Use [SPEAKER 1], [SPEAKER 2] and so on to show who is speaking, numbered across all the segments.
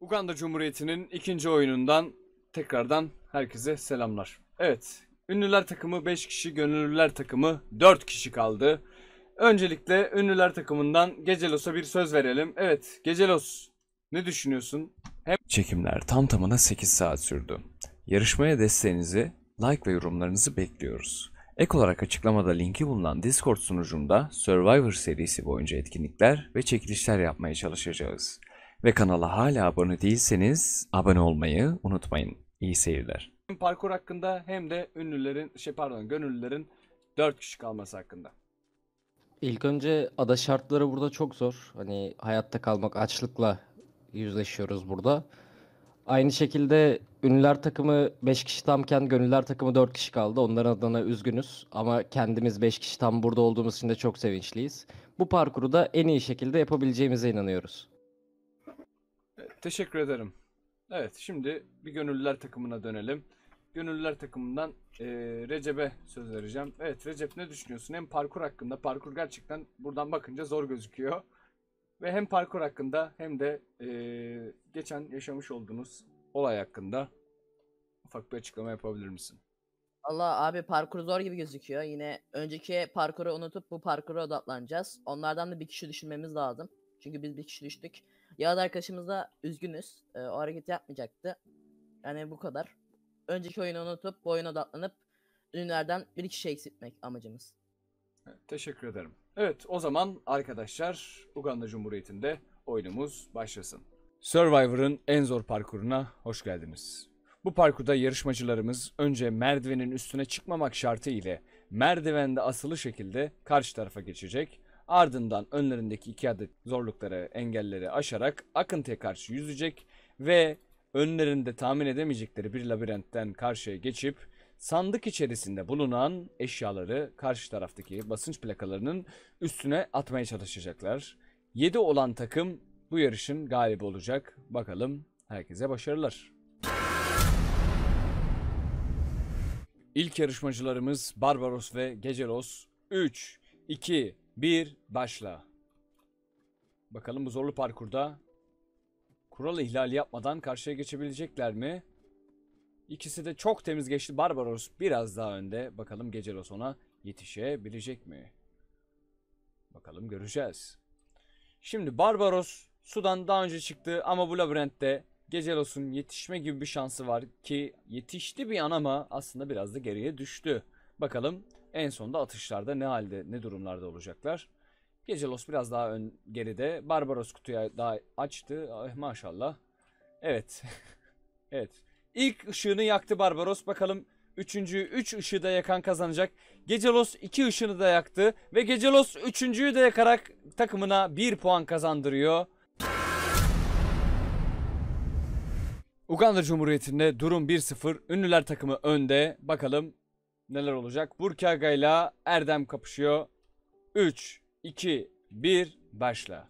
[SPEAKER 1] Uganda Cumhuriyeti'nin ikinci oyunundan tekrardan herkese selamlar. Evet, ünlüler takımı 5 kişi, gönüllüler takımı 4 kişi kaldı. Öncelikle ünlüler takımından Gecelos'a bir söz verelim. Evet, Gecelos, ne düşünüyorsun? Çekimler tam tamına 8 saat sürdü. Yarışmaya desteğinizi, like ve yorumlarınızı bekliyoruz. Ek olarak açıklamada linki bulunan Discord sunucumda Survivor serisi boyunca etkinlikler ve çekilişler yapmaya çalışacağız. Ve kanala hala abone değilseniz abone olmayı unutmayın. İyi seyirler. Hem parkur hakkında hem de gönüllülerin 4 kişi kalması hakkında.
[SPEAKER 2] İlk önce ada şartları burada çok zor. Hani hayatta kalmak, açlıkla yüzleşiyoruz burada. Aynı şekilde ünlüler takımı 5 kişi tamken gönüllüler takımı 4 kişi kaldı. Onların adına üzgünüz ama kendimiz 5 kişi tam burada olduğumuz için de çok sevinçliyiz. Bu parkuru da en iyi şekilde yapabileceğimize inanıyoruz.
[SPEAKER 1] Teşekkür ederim. Evet, şimdi bir gönüllüler takımına dönelim. Gönüllüler takımından Recep'e söz vereceğim. Evet Recep, ne düşünüyorsun? Hem parkur hakkında, parkur gerçekten buradan bakınca zor gözüküyor. Ve hem parkur hakkında hem de geçen yaşamış olduğunuz olay hakkında ufak bir açıklama yapabilir misin?
[SPEAKER 3] Allah abi parkur zor gibi gözüküyor. Yine önceki parkuru unutup bu parkura odaklanacağız. Onlardan da bir kişi düşürmemiz lazım. Çünkü biz bir kişi düştük. Yağız arkadaşımız da üzgünüz. O hareket yapmayacaktı. Yani bu kadar. Önceki oyunu unutup bu oyuna odaklanıp ünlülerden bir kişi eksiltmek amacımız.
[SPEAKER 1] Evet, teşekkür ederim. Evet, o zaman arkadaşlar Uganda Cumhuriyeti'nde oyunumuz başlasın. Survivor'ın en zor parkuruna hoş geldiniz. Bu parkurda yarışmacılarımız önce merdivenin üstüne çıkmamak şartı ile merdivende asılı şekilde karşı tarafa geçecek. Ardından önlerindeki 2 adet zorlukları, engelleri aşarak akıntıya karşı yüzecek ve önlerinde tahmin edemeyecekleri bir labirentten karşıya geçip sandık içerisinde bulunan eşyaları karşı taraftaki basınç plakalarının üstüne atmaya çalışacaklar. 7 olan takım bu yarışın galibi olacak. Bakalım, herkese başarılar. İlk yarışmacılarımız Barbaros ve Gecelos. 3, 2, 1, başla. Bakalım bu zorlu parkurda kural ihlali yapmadan karşıya geçebilecekler mi? İkisi de çok temiz geçti. Barbaros biraz daha önde. Bakalım Gecelos ona yetişebilecek mi? Bakalım, göreceğiz. Şimdi Barbaros sudan daha önce çıktı ama bu labirentte Gecelos'un yetişme gibi bir şansı var ki yetişti bir an ama aslında biraz da geriye düştü. Bakalım en sonunda atışlarda ne halde, ne durumlarda olacaklar. Gecelos biraz daha geride. Barbaros kutuya daha açtı. Ay, maşallah. Evet. Evet. İlk ışığını yaktı Barbaros. Bakalım üçüncüyü 3 ışığı da yakan kazanacak. Gecelos 2 ışığını da yaktı. Ve Gecelos üçüncüyü de yakarak takımına 1 puan kazandırıyor. Uganda Cumhuriyeti'nde durum 1-0. Ünlüler takımı önde. Bakalım neler olacak. Burkaga ile Erdem kapışıyor. 3, 2, 1, başla.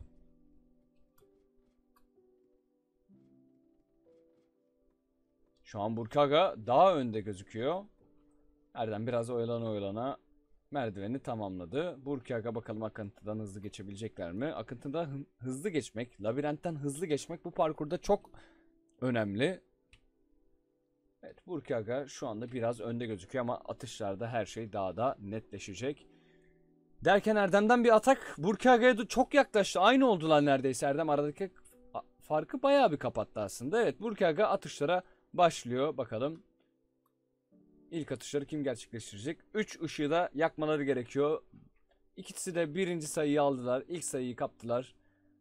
[SPEAKER 1] Şu an Burkaga daha önde gözüküyor. Erdem biraz oyalana merdiveni tamamladı. Burkaga bakalım akıntıdan hızlı geçebilecekler mi? Akıntıda hızlı geçmek, labirentten hızlı geçmek bu parkurda çok önemli. Evet, Burkaga şu anda biraz önde gözüküyor ama atışlarda her şey daha da netleşecek. Derken Erdem'den bir atak Burkaga'ya çok yaklaştı. Aynı oldular neredeyse. Erdem aradaki farkı bayağı bir kapattı aslında. Evet, Burkaga atışlara başlıyor. Bakalım İlk atışları kim gerçekleştirecek? 3 ışığı da yakmaları gerekiyor. İkisi de birinci sayıyı aldılar. İlk sayıyı kaptılar.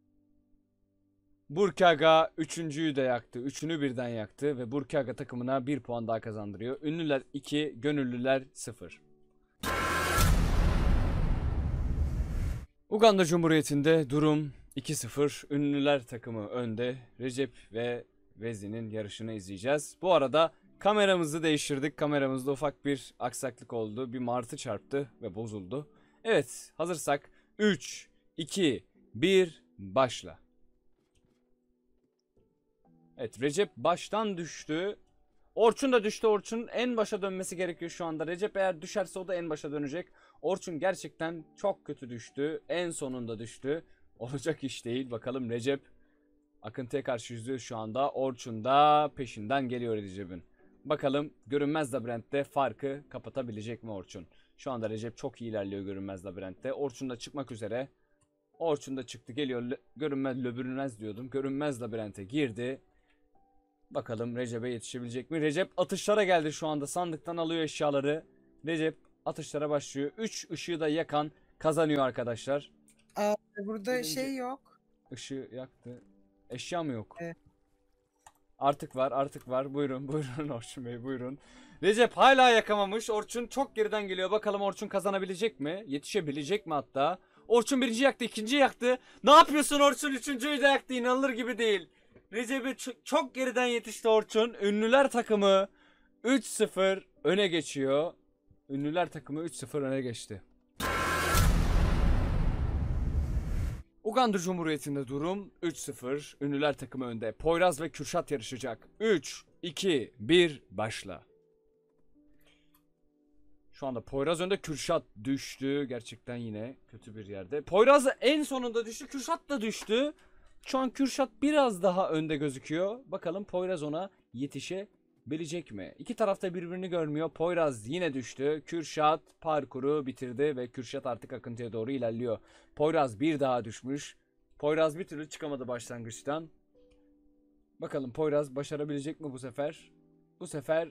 [SPEAKER 1] Burkaga üçüncüyü de yaktı. Üçünü birden yaktı ve Burkaga takımına 1 puan daha kazandırıyor. Ünlüler 2, gönüllüler 0. Uganda Cumhuriyeti'nde durum 2-0. Ünlüler takımı önde. Recep ve Vezi'nin yarışını izleyeceğiz. Bu arada kameramızı değiştirdik. Kameramızda ufak bir aksaklık oldu. Bir martı çarptı ve bozuldu. Evet, hazırsak 3, 2, 1, başla. Evet, Recep baştan düştü. Orçun da düştü. Orçun en başa dönmesi gerekiyor şu anda. Recep eğer düşerse o da en başa dönecek. Orçun gerçekten çok kötü düştü. En sonunda düştü. Olacak iş değil. Bakalım Recep Akıntıya karşı yüzüyor şu anda. Orçun da peşinden geliyor Recep'in. Bakalım görünmez labirentte farkı kapatabilecek mi Orçun? Şu anda Recep çok iyi ilerliyor görünmez labirentte. Orçun da çıkmak üzere. Orçun da çıktı, geliyor. Görünmez diyordum. Görünmez labirente girdi. Bakalım Recep'e yetişebilecek mi? Recep atışlara geldi şu anda. Sandıktan alıyor eşyaları. Recep atışlara başlıyor. 3 ışığı da yakan kazanıyor arkadaşlar.
[SPEAKER 4] Burada
[SPEAKER 1] Birinci.
[SPEAKER 4] şey yok.
[SPEAKER 1] Işığı yaktı. Eşya mı yok?
[SPEAKER 4] Evet.
[SPEAKER 1] Artık var, artık var. Buyurun, buyurun Orçun Bey, buyurun. Recep hala yakamamış. Orçun çok geriden geliyor. Bakalım Orçun kazanabilecek mi? Yetişebilecek mi hatta? Orçun birinci yaktı, ikinci yaktı. Ne yapıyorsun Orçun? Üçüncüyü de yaktı. İnanılır gibi değil. Recep'e çok geriden yetişti Orçun. Ünlüler takımı 3-0 öne geçiyor. Ünlüler takımı 3-0 öne geçti. Uganda Cumhuriyeti'nde durum 3-0. Ünlüler takımı önde. Poyraz ve Kürşat yarışacak. 3, 2, 1 başla. Şu anda Poyraz önde, Kürşat düştü. Gerçekten yine kötü bir yerde. Poyraz en sonunda düştü. Kürşat da düştü. Şu an Kürşat biraz daha önde gözüküyor. Bakalım Poyraz ona yetişebilecek mi? İki tarafta birbirini görmüyor. Poyraz yine düştü. Kürşat parkuru bitirdi ve Kürşat artık akıntıya doğru ilerliyor. Poyraz bir daha düşmüş. Poyraz bir türlü çıkamadı başlangıçtan. Bakalım Poyraz başarabilecek mi bu sefer? Bu sefer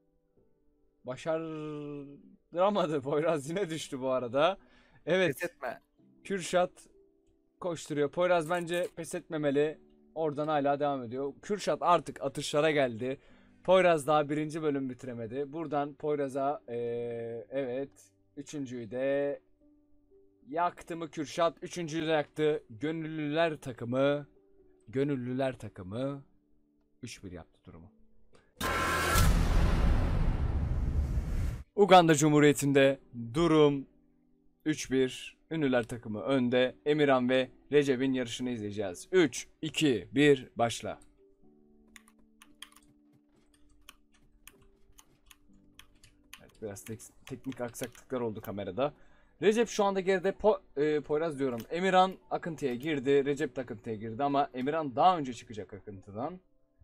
[SPEAKER 1] başaramadı. Poyraz yine düştü bu arada. Evet.
[SPEAKER 4] Pes etme.
[SPEAKER 1] Kürşat koşturuyor. Poyraz bence pes etmemeli. Oradan hala devam ediyor. Kürşat artık atışlara geldi. Poyraz daha birinci bölüm bitiremedi. Buradan Poyraz'a evet. Üçüncüyü de yaktı mı Kürşat? Üçüncüyü de yaktı. Gönüllüler takımı 3-1 yaptı durumu. Uganda Cumhuriyeti'nde durum 3-1. Ünlüler takımı önde. Emirhan ve Recep'in yarışını izleyeceğiz. 3, 2, 1 başla. Evet, biraz teknik aksaklıklar oldu kamerada. Recep şu anda geride. Poyraz diyorum. Emirhan akıntıya girdi. Recep de akıntıya girdi ama Emirhan daha önce çıkacak akıntıdan.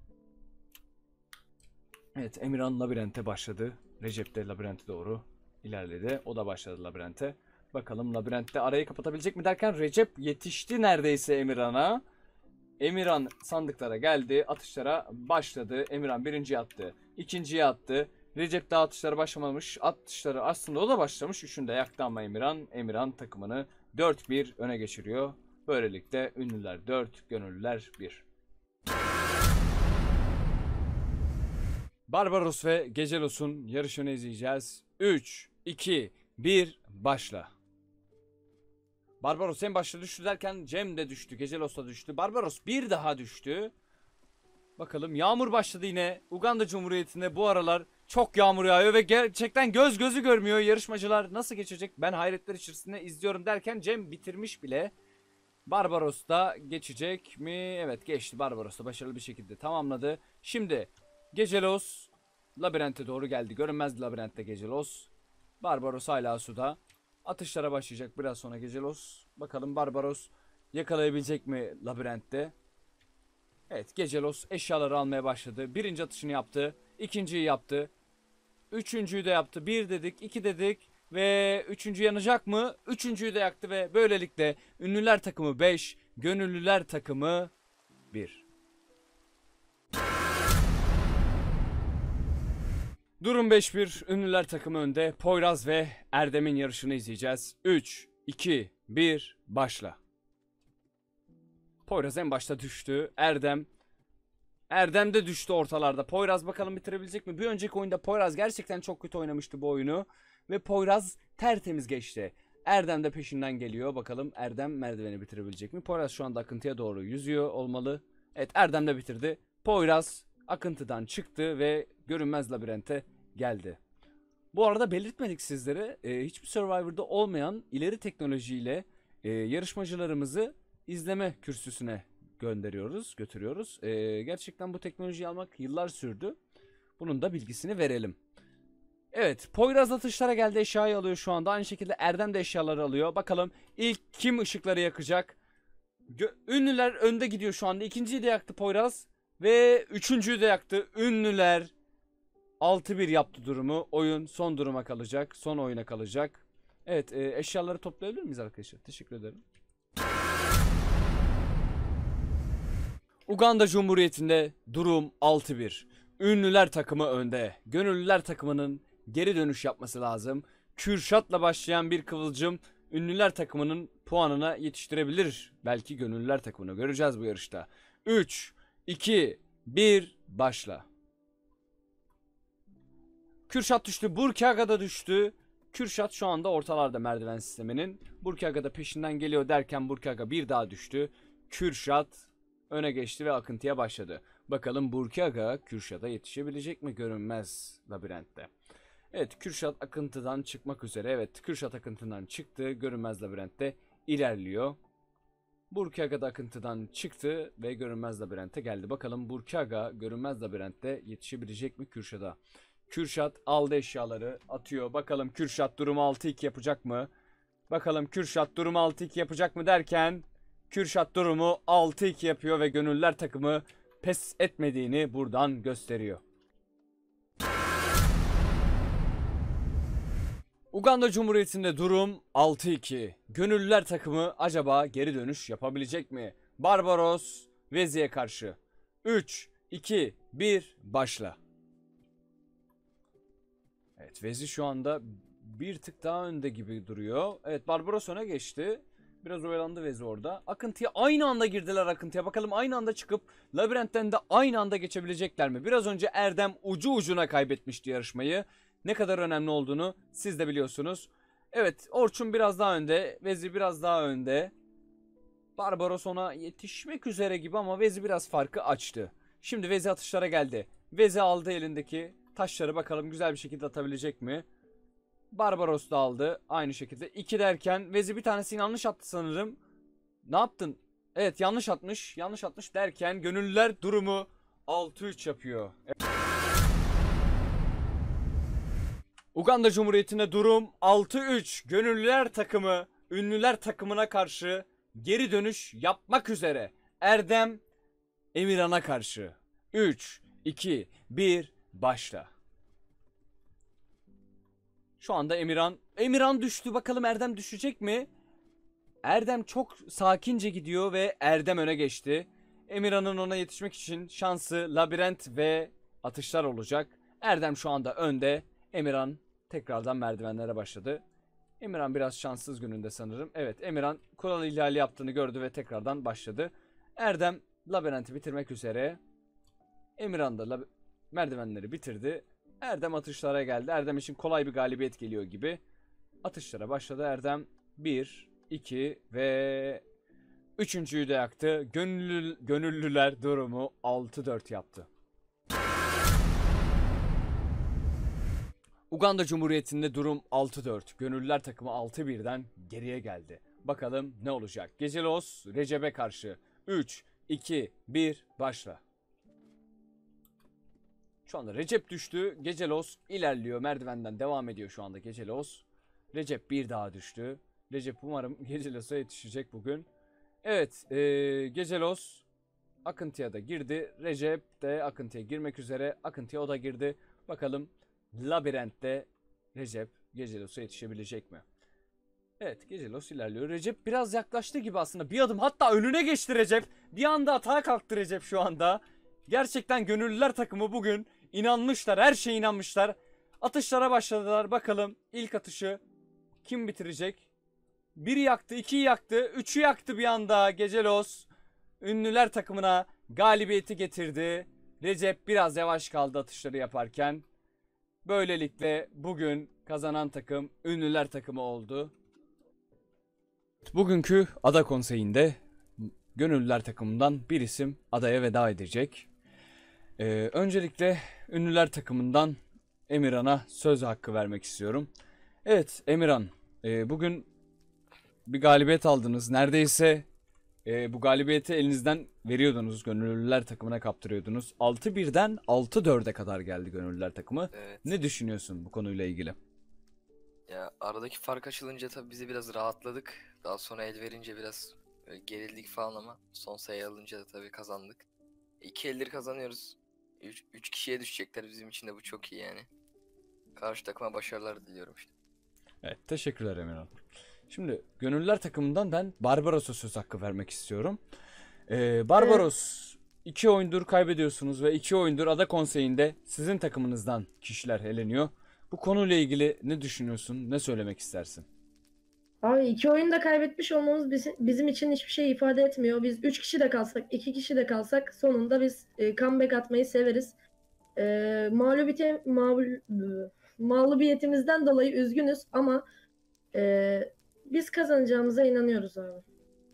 [SPEAKER 1] Evet, Emirhan labirente başladı. Recep de labirente doğru ilerledi. O da başladı labirente. Bakalım labirentte arayı kapatabilecek mi derken Recep yetişti neredeyse Emirhan'a. Emirhan sandıklara geldi. Atışlara başladı. Emirhan birinciye attı. İkinciye attı. Recep daha atışlara başlamamış. Atışları aslında o da başlamış. Üçünü de yaktı ama Emirhan takımını 4-1 öne geçiriyor. Böylelikle ünlüler 4, gönüllüler 1. Barbaros ve Gecelos'un yarışını izleyeceğiz. 3, 2, 1 başla. Barbaros en başta düştü derken Cem de düştü. Gecelos da düştü. Barbaros bir daha düştü. Bakalım yağmur başladı yine. Uganda Cumhuriyeti'nde bu aralar çok yağmur yağıyor ve gerçekten göz gözü görmüyor. Yarışmacılar nasıl geçecek? Ben hayretler içerisinde izliyorum derken Cem bitirmiş bile. Barbaros da geçecek mi? Evet, geçti. Barbaros da başarılı bir şekilde tamamladı. Şimdi Gecelos labirente doğru geldi. Görünmez labirentte Gecelos. Barbaros hala suda. Atışlara başlayacak biraz sonra Gecelos. Bakalım Barbaros yakalayabilecek mi labirentte? Evet, Gecelos eşyaları almaya başladı. Birinci atışını yaptı. İkinciyi yaptı. Üçüncüyü de yaptı. 1 dedik, 2 dedik. Ve üçüncü yanacak mı? Üçüncüyü de yaktı ve böylelikle ünlüler takımı 5, gönüllüler takımı 1. Durum 5-1. Ünlüler takımı önde. Poyraz ve Erdem'in yarışını izleyeceğiz. 3, 2, 1 başla. Poyraz en başta düştü. Erdem de düştü ortalarda. Poyraz bakalım bitirebilecek mi? Bir önceki oyunda Poyraz gerçekten çok kötü oynamıştı bu oyunu. Ve Poyraz tertemiz geçti. Erdem de peşinden geliyor. Bakalım Erdem merdiveni bitirebilecek mi? Poyraz şu anda akıntıya doğru yüzüyor olmalı. Evet, Erdem de bitirdi. Poyraz akıntıdan çıktı ve görünmez labirente geldi. Bu arada belirtmedik sizlere. Hiçbir Survivor'da olmayan ileri teknolojiyle yarışmacılarımızı izleme kürsüsüne götürüyoruz. Gerçekten bu teknolojiyi almak yıllar sürdü. Bunun da bilgisini verelim. Evet, Poyraz atışlara geldi, eşyayı alıyor şu anda. Aynı şekilde Erdem de eşyaları alıyor. Bakalım ilk kim ışıkları yakacak? Ünlüler önde gidiyor şu anda. İkinciyi de yaktı Poyraz. Ve üçüncüyü de yaktı. Ünlüler 6-1 yaptı durumu. Oyun son duruma kalacak. Son oyuna kalacak. Evet, eşyaları toplayabilir miyiz arkadaşlar? Teşekkür ederim. Uganda Cumhuriyeti'nde durum 6-1. Ünlüler takımı önde. Gönüllüler takımının geri dönüş yapması lazım. Kürşat'la başlayan bir kıvılcım Ünlüler takımının puanına yetiştirebilir. Belki gönüllüler takımını göreceğiz bu yarışta. 3, 2, 1 başla. Kürşat düştü. Burkaga da düştü. Kürşat şu anda ortalarda merdiven sisteminin. Burkaga da peşinden geliyor derken Burkaga bir daha düştü. Kürşat öne geçti ve akıntıya başladı. Bakalım Burkaga Kürşat'a yetişebilecek mi görünmez labirentte. Evet, Kürşat akıntıdan çıkmak üzere. Evet, Kürşat akıntıdan çıktı. Görünmez labirentte ilerliyor. Burkaga da akıntıdan çıktı ve görünmez labirente geldi. Bakalım Burkaga görünmez labirentte yetişebilecek mi Kürşat'a? Kürşat aldı eşyaları, atıyor. Bakalım Kürşat durumu 6-2 yapacak mı? Bakalım Kürşat durumu 6-2 yapacak mı derken Kürşat durumu 6-2 yapıyor ve gönüllüler takımı pes etmediğini buradan gösteriyor. Uganda Cumhuriyeti'nde durum 6-2. Gönüllüler takımı acaba geri dönüş yapabilecek mi? Barbaros Vezi'ye karşı. 3, 2, 1 başla. Evet, Vezi şu anda bir tık daha önde gibi duruyor. Evet, Barbaros öne geçti. Biraz oyalandı Vezi orada. Akıntıya aynı anda girdiler akıntıya. Bakalım aynı anda çıkıp labirentten de aynı anda geçebilecekler mi? Biraz önce Erdem ucu ucuna kaybetmişti yarışmayı. Ne kadar önemli olduğunu siz de biliyorsunuz. Evet, Orçun biraz daha önde. Vezi biraz daha önde. Barbaros ona yetişmek üzere gibi ama Vezi biraz farkı açtı. Şimdi Vezi atışlara geldi. Vezi aldı elindeki taşları, bakalım güzel bir şekilde atabilecek mi? Barbaros da aldı aynı şekilde. 2 derken Vezi bir tanesini yanlış attı sanırım. Ne yaptın? Evet, yanlış atmış. Yanlış atmış derken gönüllüler durumu 6-3 yapıyor. Uganda Cumhuriyeti'nde durum 6-3. Gönüllüler takımı ünlüler takımına karşı geri dönüş yapmak üzere. Erdem Emirhan'a karşı. 3, 2, 1 başla. Şu anda Emirhan düştü. Bakalım Erdem düşecek mi? Erdem çok sakince gidiyor ve Erdem öne geçti. Emirhan'ın ona yetişmek için şansı labirent ve atışlar olacak. Erdem şu anda önde. Emirhan tekrardan merdivenlere başladı. Emirhan biraz şanssız gününde sanırım. Evet, Emirhan kural ihlali yaptığını gördü ve tekrardan başladı. Erdem labirenti bitirmek üzere. Emirhan da merdivenleri bitirdi. Erdem atışlara geldi. Erdem için kolay bir galibiyet geliyor gibi. Atışlara başladı Erdem. 1, 2 ve 3.'yü de yaktı. Gönüllüler durumu 6-4 yaptı. Uganda Cumhuriyeti'nde durum 6-4. Gönüllüler takımı 6-1'den geriye geldi. Bakalım ne olacak? Gecelos Recep'e karşı. 3, 2, 1 başla. Şu anda Recep düştü. Gecelos ilerliyor. Merdivenden devam ediyor şu anda Gecelos. Recep bir daha düştü. Recep umarım Gecelos'a yetişecek bugün. Evet, Gecelos akıntıya da girdi. Recep de akıntıya girmek üzere. Akıntıya o da girdi. Bakalım labirentte Recep Gecelos'a yetişebilecek mi? Evet, Gecelos ilerliyor. Recep biraz yaklaştı gibi aslında. Bir adım hatta önüne geçti Recep. Bir anda atağa kalktı Recep şu anda. Gerçekten gönüllüler takımı bugün inanmışlar. Her şeye inanmışlar. Atışlara başladılar. Bakalım ilk atışı kim bitirecek? 1'i yaktı, 2'yi yaktı, 3'ü yaktı bir anda Gecelos. Ünlüler takımına galibiyeti getirdi. Recep biraz yavaş kaldı atışları yaparken. Böylelikle bugün kazanan takım Ünlüler takımı oldu. Bugünkü ada konseyinde Gönüllüler takımından bir isim adaya veda edecek. Öncelikle Ünlüler takımından Emirhan'a söz hakkı vermek istiyorum. Evet Emirhan, bugün bir galibiyet aldınız. Neredeyse bu galibiyeti elinizden veriyordunuz. Gönüllüler takımına kaptırıyordunuz. 6-1'den 6-4'e kadar geldi Gönüllüler takımı.
[SPEAKER 4] Evet.
[SPEAKER 1] Ne düşünüyorsun bu konuyla ilgili?
[SPEAKER 4] Ya aradaki fark açılınca tabii bizi biraz rahatladık. Daha sonra el verince biraz Gerildik falan ama son sayı alınca da tabii kazandık. 2 elleri kazanıyoruz. 3 kişiye düşecekler, bizim için de bu çok iyi yani. Karşı takıma başarılar diliyorum işte.
[SPEAKER 1] Evet, teşekkürler Emirhan. Şimdi gönüllüler takımından ben Barbaros'a söz hakkı vermek istiyorum. Barbaros 2 oyundur kaybediyorsunuz ve 2 oyundur ada konseyinde sizin takımınızdan kişiler eleniyor. Bu konuyla ilgili ne düşünüyorsun? Ne söylemek istersin?
[SPEAKER 5] Abi 2 oyunda kaybetmiş olmamız bizim için hiçbir şey ifade etmiyor. Biz 3 kişi de kalsak, 2 kişi de kalsak sonunda biz comeback atmayı severiz. Mağlubiyetimizden dolayı üzgünüz ama biz kazanacağımıza inanıyoruz abi.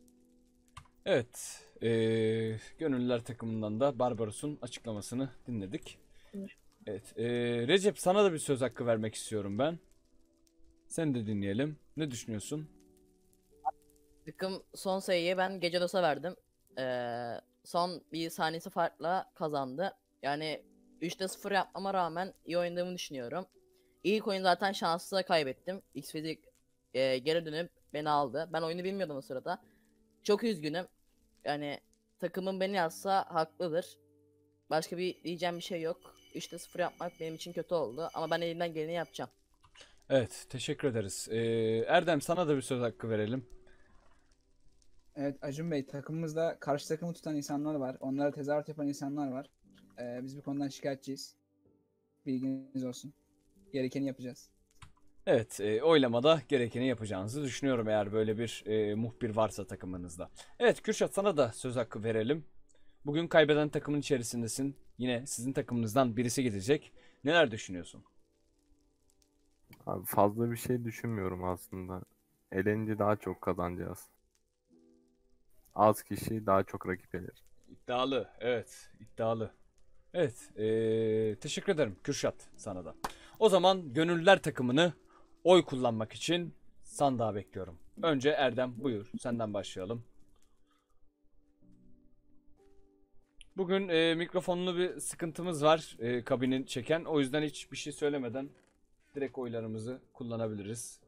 [SPEAKER 1] Evet, gönüllüler takımından da Barbaros'un açıklamasını dinledik. Evet, Recep sana da bir söz hakkı vermek istiyorum ben. Sen de dinleyelim. Ne düşünüyorsun?
[SPEAKER 3] Takım son sayıyı ben Gecelos'a verdim. Son bir saniyesi farkla kazandı. Yani 3'te 0 yapmama rağmen iyi oynadığımı düşünüyorum. İlk oyun zaten şanslı kaybettim. X-Fizik geri dönüp beni aldı. Ben oyunu bilmiyordum o sırada. Çok üzgünüm. Yani takımım beni yazsa haklıdır. Başka bir diyeceğim bir şey yok. 3'te 0 yapmak benim için kötü oldu. Ama ben elimden geleni yapacağım.
[SPEAKER 1] Evet, teşekkür ederiz. Erdem sana da bir söz hakkı verelim.
[SPEAKER 6] Evet Acun Bey, takımımızda karşı takımı tutan insanlar var. Onlara tezahürat yapan insanlar var. Biz bu konudan şikayetçiyiz. Bilginiz olsun. Gerekeni yapacağız.
[SPEAKER 1] Evet, oylamada gerekeni yapacağınızı düşünüyorum eğer böyle bir muhbir varsa takımınızda. Evet, Kürşat sana da söz hakkı verelim. Bugün kaybeden takımın içerisindesin. Yine sizin takımınızdan birisi gidecek. Neler düşünüyorsun?
[SPEAKER 7] Abi fazla bir şey düşünmüyorum aslında. Elenince daha çok kazanacağız. Az kişi daha çok rakip eler.
[SPEAKER 1] İddialı, evet, iddialı. Evet, teşekkür ederim Kürşat sana da. O zaman gönüllüler takımını oy kullanmak için sandığa bekliyorum. Önce Erdem buyur, senden başlayalım. Bugün mikrofonlu bir sıkıntımız var kabinin çeken. O yüzden hiçbir şey söylemeden direkt oylarımızı kullanabiliriz.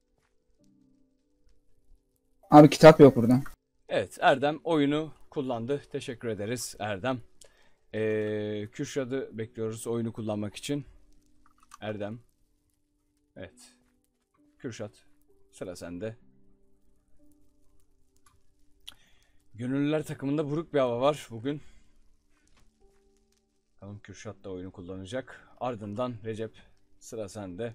[SPEAKER 6] Abi kitap yok burada.
[SPEAKER 1] Evet, Erdem oyunu kullandı. Teşekkür ederiz Erdem. Kürşat'ı bekliyoruz oyunu kullanmak için. Erdem. Evet. Kürşat, sıra sende. Gönüllüler takımında buruk bir hava var bugün. Bakalım Kürşat da oyunu kullanacak. Ardından Recep, sıra sende.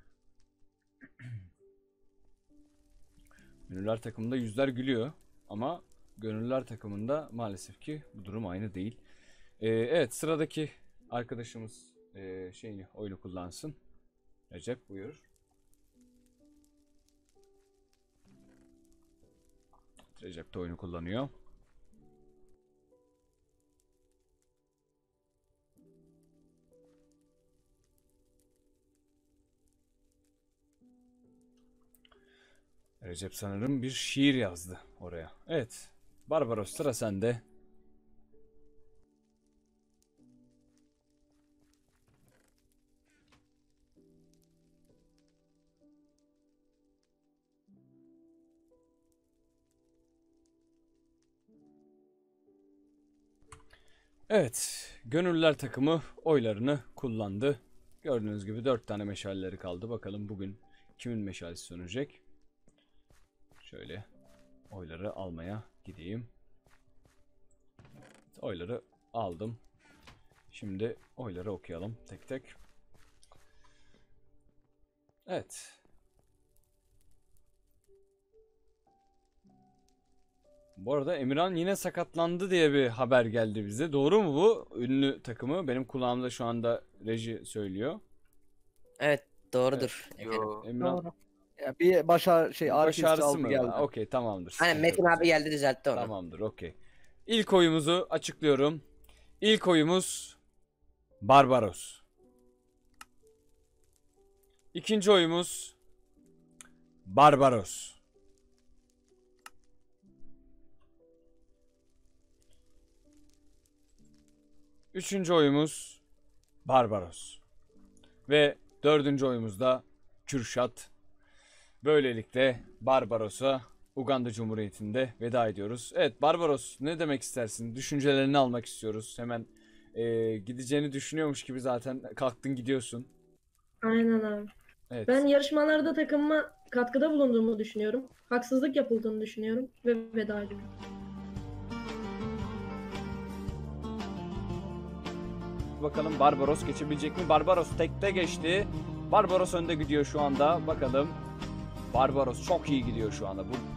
[SPEAKER 1] Gönüllüler takımında yüzler gülüyor. Ama gönüllüler takımında maalesef ki bu durum aynı değil. Evet, sıradaki arkadaşımız oyunu kullansın. Recep buyur. Recep de oyunu kullanıyor. Recep sanırım bir şiir yazdı oraya. Evet. Barbaros sıra sende. Evet. Gönüllüler takımı oylarını kullandı. Gördüğünüz gibi 4 tane meşaleleri kaldı. Bakalım bugün kimin meşalesi sönecek. Şöyle oyları almaya gideyim. Oyları aldım. Şimdi oyları okuyalım tek tek. Evet. Bu arada Emirhan yine sakatlandı diye bir haber geldi bize. Doğru mu bu? Ünlü takımı. Benim kulağımda şu anda reji söylüyor.
[SPEAKER 8] Evet doğrudur.
[SPEAKER 4] Yo.
[SPEAKER 1] Emirhan
[SPEAKER 9] Doğru. Ya bir baş ağrı
[SPEAKER 1] baş ağrısı
[SPEAKER 9] aldı
[SPEAKER 1] mı?
[SPEAKER 9] geldi.
[SPEAKER 1] Okey, tamamdır.
[SPEAKER 8] Aynen
[SPEAKER 1] Sıkıntı
[SPEAKER 8] Metin
[SPEAKER 1] yok.
[SPEAKER 8] abi geldi düzeltti onu.
[SPEAKER 1] Tamamdır, okey. İlk oyumuzu açıklıyorum. İlk oyumuz Barbaros. İkinci oyumuz Barbaros. Üçüncü oyumuz Barbaros. Ve dördüncü oyumuz da Kürşat. Böylelikle Barbaros'a Uganda Cumhuriyeti'nde veda ediyoruz. Evet Barbaros, ne demek istersin? Düşüncelerini almak istiyoruz. Hemen gideceğini düşünüyormuş gibi zaten kalktın gidiyorsun.
[SPEAKER 5] Aynen abi.
[SPEAKER 1] Evet.
[SPEAKER 5] Ben yarışmalarda takımıma katkıda bulunduğumu düşünüyorum. Haksızlık yapıldığını düşünüyorum ve veda ediyorum.
[SPEAKER 1] Bakalım Barbaros geçebilecek mi? Barbaros tekte geçti. Barbaros önde gidiyor şu anda. Bakalım. Barbaros çok iyi gidiyor şu anda. Bu